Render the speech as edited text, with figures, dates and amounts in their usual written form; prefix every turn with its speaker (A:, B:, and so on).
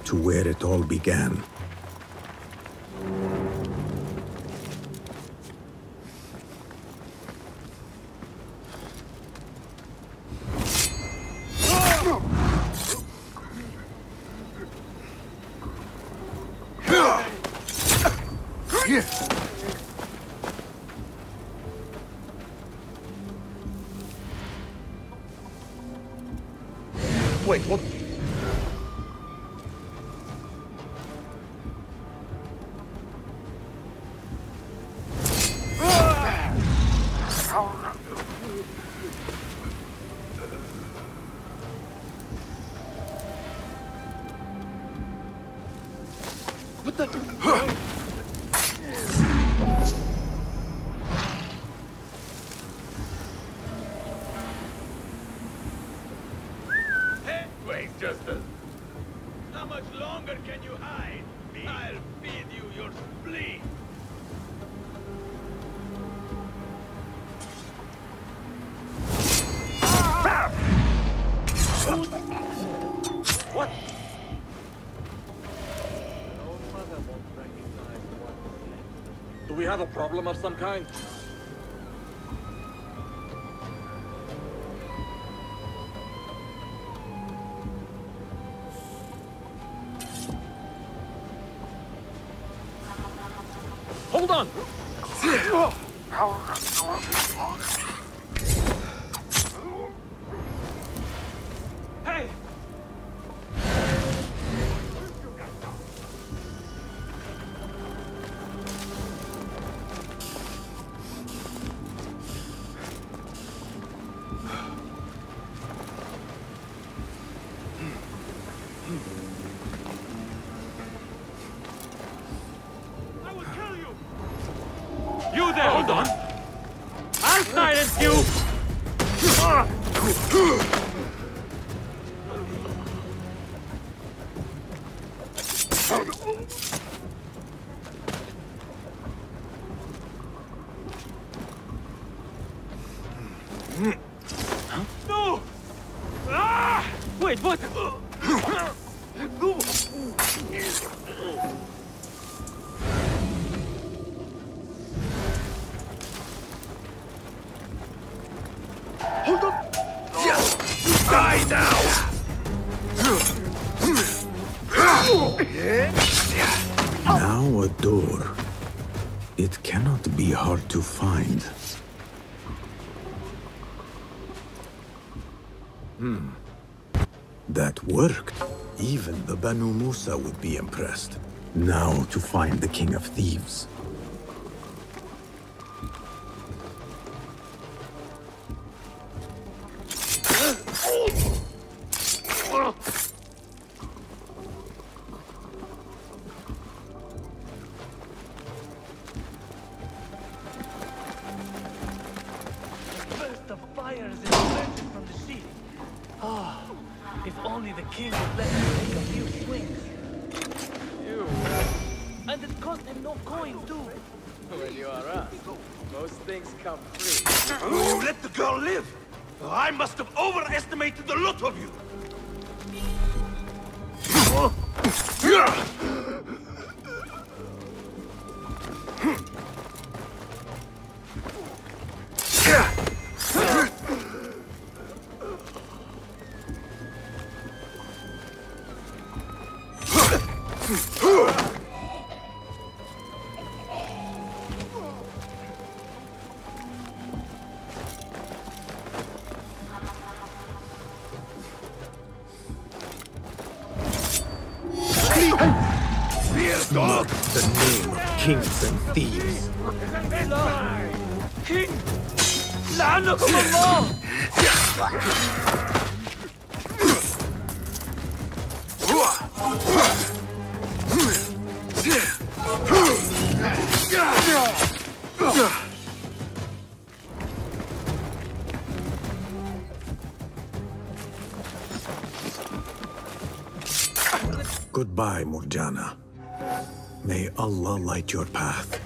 A: to where it all began.
B: Wait, what? What the?
C: Justice. How much longer can you hide? I'll feed you your spleen. What?
B: Do we have a problem of some kind? Hold on! Hey!
C: You there! Hold on! I'll silence you! No! Ah! Wait, what?
B: Hold on!
A: Die now! Now a door. It cannot be hard to find. That worked. Even the Banu Musa would be impressed. Now to find the King of Thieves.
D: The fire is emerging from the sea. Ah, if only the king would let me take a few swings.
C: You.
D: And it cost him no coin, too.
C: Well, you are us. Most things come free.
E: You let the girl live! I must have overestimated the lot of you!
A: Not the name of kings and thieves.
D: King! لعنكم الله!
A: Goodbye, Murjana. May Allah light your path.